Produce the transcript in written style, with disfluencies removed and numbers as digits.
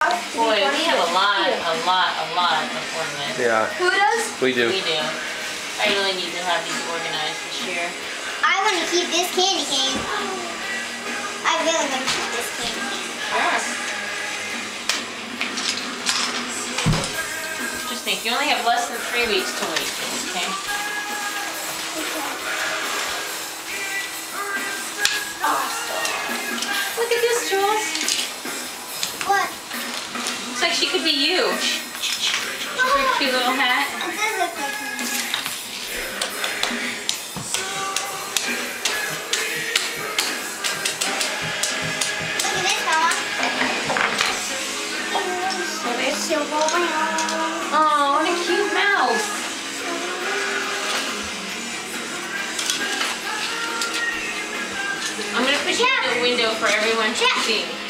Boy, we have a lot of ornaments. Yeah. Who does? We do. We do. I really need to have these organized this year. I want to keep this candy cane. I really want to keep this candy cane. Sure. Just think, you only have less than 3 weeks to wait, okay? Awesome. Look at this, Jules. What? Looks like she could be you. Her cute little hat. It does look like me. Look at this, Mama. Oh, what a cute mouse. I'm going to put you in the window for everyone to see.